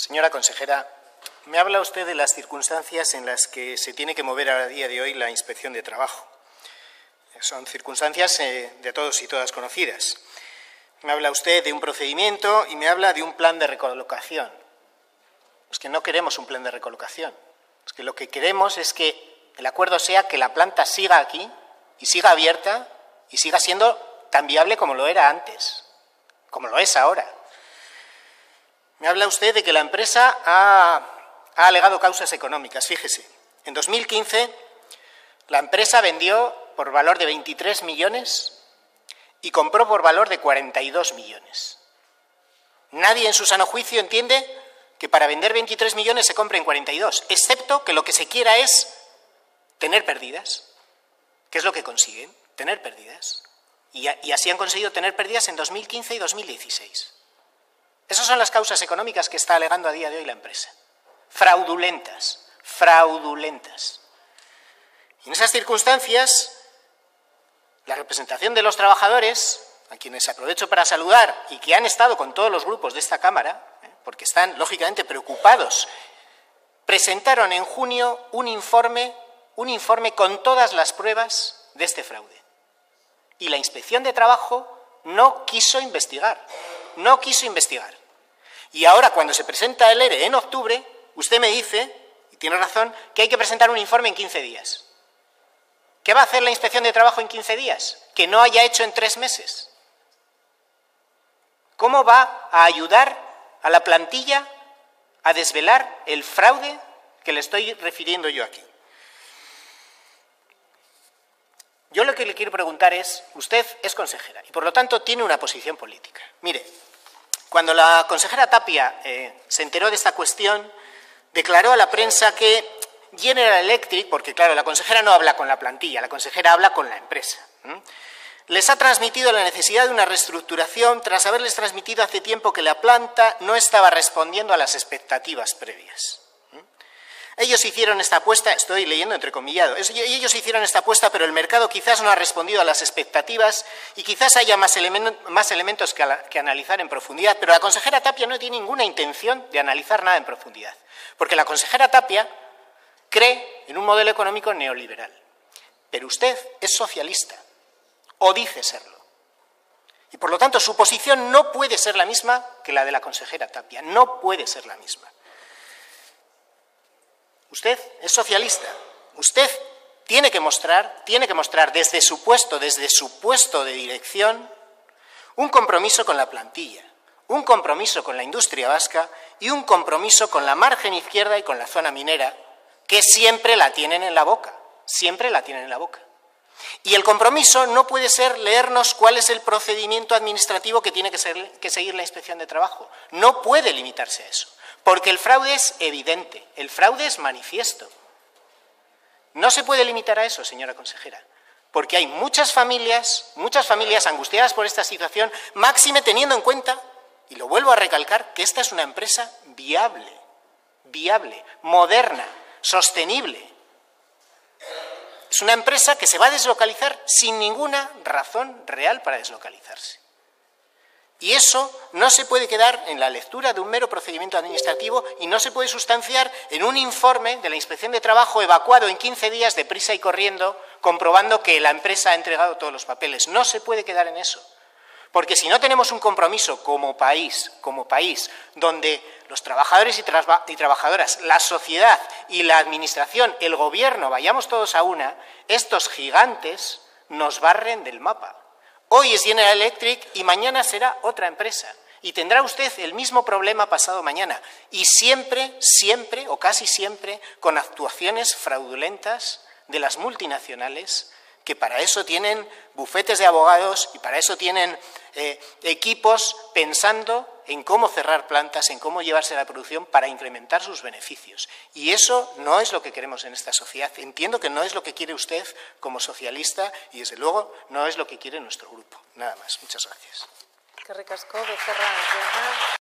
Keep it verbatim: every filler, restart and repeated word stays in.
Señora consejera, me habla usted de las circunstancias en las que se tiene que mover a día de hoy la Inspección de Trabajo. Son circunstancias eh, de todos y todas conocidas. Me habla usted de un procedimiento y me habla de un plan de recolocación. Es que no queremos un plan de recolocación. Es que lo que queremos es que el acuerdo sea que la planta siga aquí y siga abierta y siga siendo tan viable como lo era antes, como lo es ahora. Me habla usted de que la empresa ha, ha alegado causas económicas. Fíjese, en dos mil quince la empresa vendió por valor de veintitrés millones y compró por valor de cuarenta y dos millones. Nadie en su sano juicio entiende que para vender veintitrés millones se compren cuarenta y dos, excepto que lo que se quiera es tener pérdidas. ¿Qué es lo que consiguen? Tener pérdidas. Y, y así han conseguido tener pérdidas en dos mil quince y dos mil dieciséis. Esas son las causas económicas que está alegando a día de hoy la empresa. Fraudulentas, fraudulentas. Y en esas circunstancias, la representación de los trabajadores, a quienes aprovecho para saludar y que han estado con todos los grupos de esta Cámara, ¿eh? porque están lógicamente preocupados, presentaron en junio un informe, un informe con todas las pruebas de este fraude. Y la Inspección de Trabajo no quiso investigar, no quiso investigar. Y ahora, cuando se presenta el ERE en octubre, usted me dice, y tiene razón, que hay que presentar un informe en quince días. ¿Qué va a hacer la Inspección de Trabajo en quince días? Que no haya hecho en tres meses. ¿Cómo va a ayudar a la plantilla a desvelar el fraude que le estoy refiriendo yo aquí? Yo lo que le quiero preguntar es, usted es consejera y por lo tanto tiene una posición política. Mire, cuando la consejera Tapia eh, se enteró de esta cuestión, declaró a la prensa que General Electric, porque claro, la consejera no habla con la plantilla, la consejera habla con la empresa, ¿eh? les ha transmitido la necesidad de una reestructuración tras haberles transmitido hace tiempo que la planta no estaba respondiendo a las expectativas previas. Ellos hicieron esta apuesta, estoy leyendo entrecomillado, ellos hicieron esta apuesta, pero el mercado quizás no ha respondido a las expectativas y quizás haya más, elemen más elementos que, que analizar en profundidad, pero la consejera Tapia no tiene ninguna intención de analizar nada en profundidad, porque la consejera Tapia cree en un modelo económico neoliberal, pero usted es socialista, o dice serlo, y por lo tanto su posición no puede ser la misma que la de la consejera Tapia, no puede ser la misma. Usted es socialista, usted tiene que mostrar, tiene que mostrar desde su puesto, desde su puesto de dirección, un compromiso con la plantilla, un compromiso con la industria vasca y un compromiso con la margen izquierda y con la zona minera, que siempre la tienen en la boca, siempre la tienen en la boca. Y el compromiso no puede ser leernos cuál es el procedimiento administrativo que tiene que, ser, que seguir la Inspección de Trabajo, no puede limitarse a eso. Porque el fraude es evidente, el fraude es manifiesto. No se puede limitar a eso, señora consejera, porque hay muchas familias, muchas familias angustiadas por esta situación, máxime teniendo en cuenta, y lo vuelvo a recalcar, que esta es una empresa viable, viable, moderna, sostenible. Es una empresa que se va a deslocalizar sin ninguna razón real para deslocalizarse. Y eso no se puede quedar en la lectura de un mero procedimiento administrativo y no se puede sustanciar en un informe de la Inspección de Trabajo evacuado en quince días deprisa y corriendo, comprobando que la empresa ha entregado todos los papeles. No se puede quedar en eso. Porque si no tenemos un compromiso como país, como país, donde los trabajadores y, tra y trabajadoras, la sociedad y la administración, el gobierno, vayamos todos a una, estos gigantes nos barren del mapa. Hoy es General Electric y mañana será otra empresa. Y tendrá usted el mismo problema pasado mañana. Y siempre, siempre o casi siempre con actuaciones fraudulentas de las multinacionales que para eso tienen bufetes de abogados y para eso tienen eh, equipos pensando en cómo cerrar plantas, en cómo llevarse la producción para incrementar sus beneficios. Y eso no es lo que queremos en esta sociedad. Entiendo que no es lo que quiere usted como socialista y, desde luego, no es lo que quiere nuestro grupo. Nada más. Muchas gracias. Eskerrik asko, Becerra jauna.